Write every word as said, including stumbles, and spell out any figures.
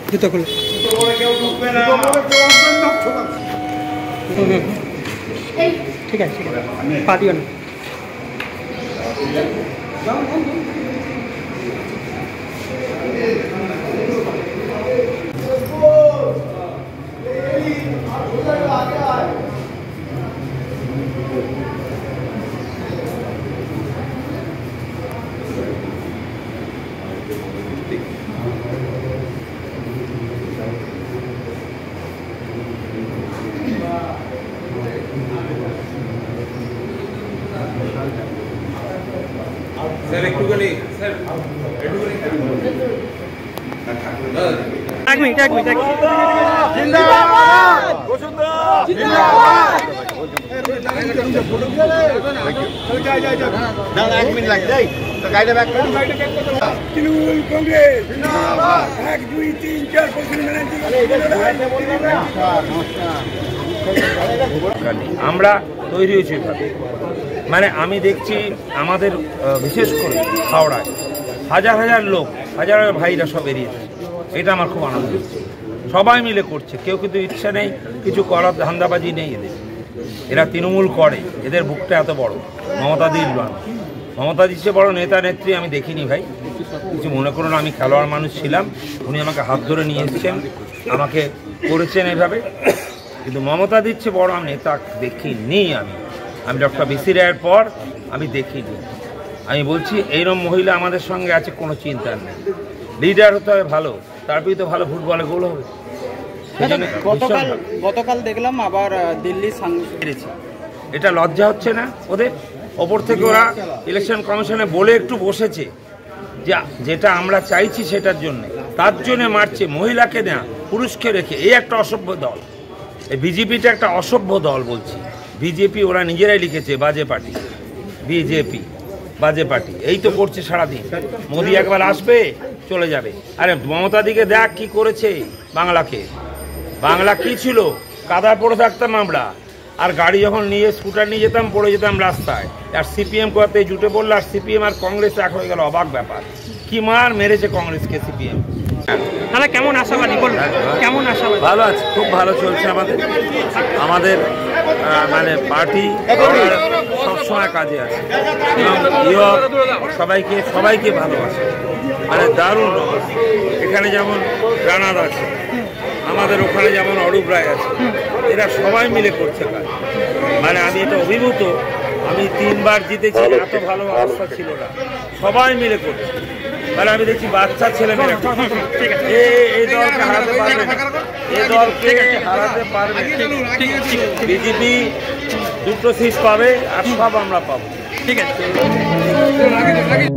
জুতো খুলে ঠিক আছে ঠিক আছে পা দিও না। স্যার একটুখানি স্যার এক মিনিট এক মিনিট এক মিনিট জিন্দাবাদ বসুন্ধরা জিন্দাবাদ না এক মিনিট লাগে যাই তো গাড়িটা ব্যাক করুন তৃণমূল কংগ্রেস জিন্দাবাদ এক দুই তিন চার আমরা তৈরি হয়েছি ভাবে মানে আমি দেখছি আমাদের বিশেষ করে হাওড়ায় হাজার হাজার লোক হাজার হাজার ভাইরা সব বেরিয়েছে, এটা আমার খুব আনন্দ হচ্ছে। সবাই মিলে করছে, কেউ কিন্তু ইচ্ছা নেই কিছু করার, ধান্দাবাজি নেই এদের। এরা তৃণমূল করে, এদের বুকটা এত বড়। মমতাদির নয়, মমতাদির চেয়ে বড় নেতা নেত্রী আমি দেখিনি ভাই। কিছু মনে করুন, আমি খেলোয়াড় মানুষ ছিলাম, উনি আমাকে হাত ধরে নিয়ে এসেছেন, আমাকে করেছেন এইভাবে, কিন্তু মমতাদির চেয়ে বড় আমি নেতা দেখিনি। আমি আমি ডক্টর বিসি রায়ের পর আমি দেখিনি। আমি বলছি এইরকম মহিলা আমাদের সঙ্গে আছে, কোনো চিন্তা নেই। লিডার হতে হবে ভালো, তারপরেই তো ভালো ফুটবলে গোল হবে। গতকাল গতকাল দেখলাম আবার দিল্লি হেরেছে, এটা লজ্জা হচ্ছে না ওদের? ওপর থেকে ওরা ইলেকশন কমিশনে বলে একটু বসেছে যে যেটা আমরা চাইছি সেটার জন্য, তার জন্য মারছে। মহিলাকে না পুরুষকে রেখে, এই একটা অসভ্য দল। এই বিজেপিটা একটা অসভ্য দল বলছি। বিজেপি ওরা নিজেরাই লিখেছে বাজে পার্টি, বিজেপি বাজে পার্টি। এই তো করছে সারাদিন। মোদি একবার আসবে চলে যাবে। আরে মমতা দিকে দেখ কি করেছে বাংলাকে। বাংলা কি ছিল? কাদায় পড়ে থাকতাম আমরা, আর গাড়ি যখন নিয়ে স্কুটার নিয়ে যেতাম পড়ে যেতাম রাস্তায়। আর সিপিএম কোয়াতে জুটে পড়লো, আর সিপিএম আর কংগ্রেস এক হয়ে গেল। অবাক ব্যাপার, কি মার মেরেছে কংগ্রেসকে সিপিএম। তাহলে কেমন আশাবাদী বলুন, কেমন আশাবাদী? ভালো আছে, খুব ভালো চলছে আমাদের আমাদের মানে পার্টি সবসময় কাজে আছে এবং সবাইকে সবাইকে ভালোবাসে, মানে দারুণ। এখানে যেমন রানাদ আছে, আমাদের ওখানে যেমন অরূপ রায় আছে, এরা সবাই মিলে করছে কাজ। মানে আমি এটা অভিভূত, আমি তিনবার জিতেছি, এত ভালো অবস্থা ছিল না। সবাই মিলে করছে, মানে আমি দেখছি বাচ্চা ছেলে মেয়েরা এই দলকে হারাতে পারবে, এই দলকে হারাতে পারবে। বিজেপি দুটো সিট পাবে আর সব আমরা পাবো। ঠিক আছে।